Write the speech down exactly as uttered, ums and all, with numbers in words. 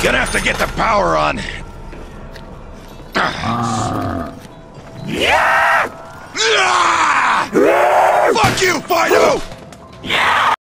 Gonna have to get the power on. Yeah! Fuck you, Fido! Yeah!